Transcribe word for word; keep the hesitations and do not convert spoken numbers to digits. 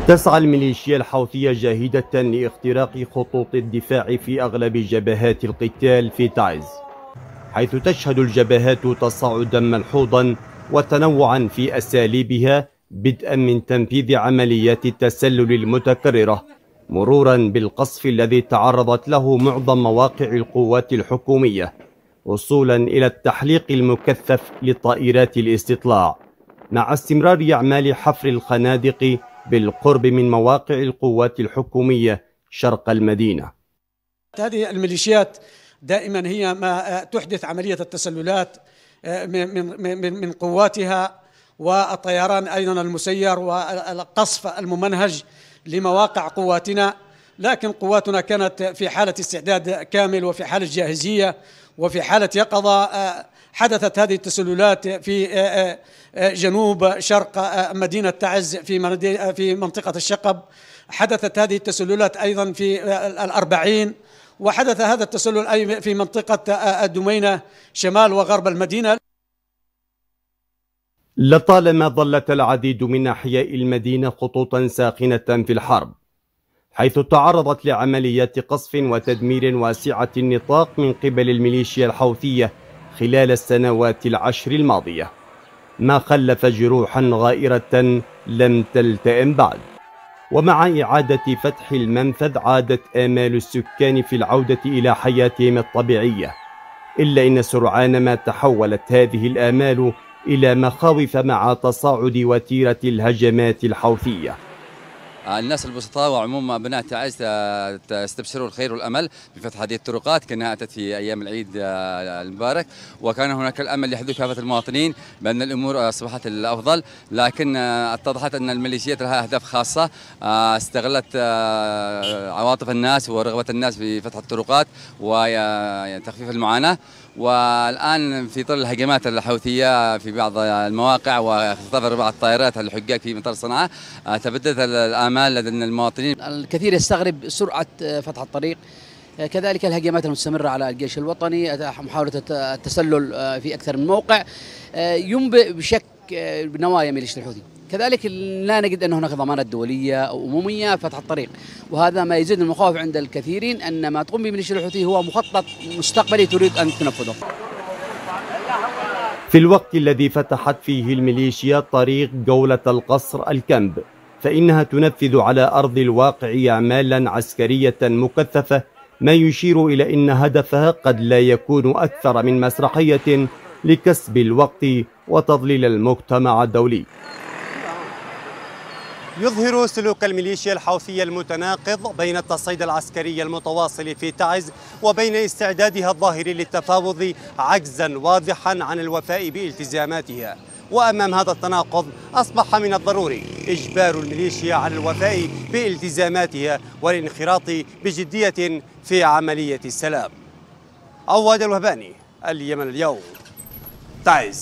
تسعى الميليشيا الحوثية جاهدة لاختراق خطوط الدفاع في أغلب جبهات القتال في تعز، حيث تشهد الجبهات تصاعدا ملحوظا وتنوعا في أساليبها، بدءا من تنفيذ عمليات التسلل المتكررة مرورا بالقصف الذي تعرضت له معظم مواقع القوات الحكومية، وصولا إلى التحليق المكثف لطائرات الاستطلاع، مع استمرار أعمال حفر الخنادق بالقرب من مواقع القوات الحكومية شرق المدينة. هذه الميليشيات دائما هي ما تحدث عملية التسللات من من من قواتها، والطيران أيضا المسير والقصف الممنهج لمواقع قواتنا، لكن قواتنا كانت في حالة استعداد كامل وفي حالة جاهزية وفي حالة يقظة. حدثت هذه التسللات في جنوب شرق مدينة تعز في في منطقة الشقب، حدثت هذه التسللات أيضا في الأربعين، وحدث هذا التسلل أيضا في منطقة الدمينة شمال وغرب المدينة. لطالما ظلت العديد من أحياء المدينة خطوطا ساخنة في الحرب، حيث تعرضت لعمليات قصف وتدمير واسعة النطاق من قبل الميليشيا الحوثية خلال السنوات العشر الماضية، ما خلف جروحا غائرة لم تلتئم بعد. ومع إعادة فتح المنفذ عادت آمال السكان في العودة إلى حياتهم الطبيعية، إلا إن سرعان ما تحولت هذه الآمال إلى مخاوف مع تصاعد وتيرة الهجمات الحوثية. الناس البسطاء وعموم أبناء تعز تستبشروا الخير والأمل بفتح هذه الطرقات كأنها أتت في أيام العيد المبارك، وكان هناك الأمل لحدوث كافة المواطنين بأن الأمور أصبحت الأفضل، لكن اتضحت أن الميليشيات لها أهداف خاصة استغلت عواطف الناس ورغبة الناس في فتح الطرقات وتخفيف المعاناة. والآن في ظل الهجمات الحوثية في بعض المواقع واختطاف بعض الطائرات الحجاج في مطار صنعاء، تبددت الآمال لدى المواطنين. الكثير يستغرب سرعة فتح الطريق، كذلك الهجمات المستمرة على الجيش الوطني، محاولة التسلل في أكثر من موقع ينبئ بشك بنوايا ميليشيا الحوثي. كذلك لا نجد أن هناك ضمانات دولية أو أممية فتح الطريق، وهذا ما يزيد المخاوف عند الكثيرين أن ما تقوم به ميليشيا الحوثي هو مخطط مستقبلي تريد أن تنفذه. في الوقت الذي فتحت فيه الميليشيا طريق جولة القصر الكمب، فإنها تنفذ على أرض الواقع أعمالا عسكرية مكثفة، ما يشير إلى أن هدفها قد لا يكون أكثر من مسرحية لكسب الوقت وتضليل المجتمع الدولي. يظهر سلوك الميليشيا الحوثية المتناقض بين التصعيد العسكري المتواصل في تعز وبين استعدادها الظاهر للتفاوض عجزا واضحا عن الوفاء بالتزاماتها. وأمام هذا التناقض أصبح من الضروري إجبار الميليشيا على الوفاء بالتزاماتها والانخراط بجدية في عملية السلام. عواد الوهباني، اليمن اليوم، تعز.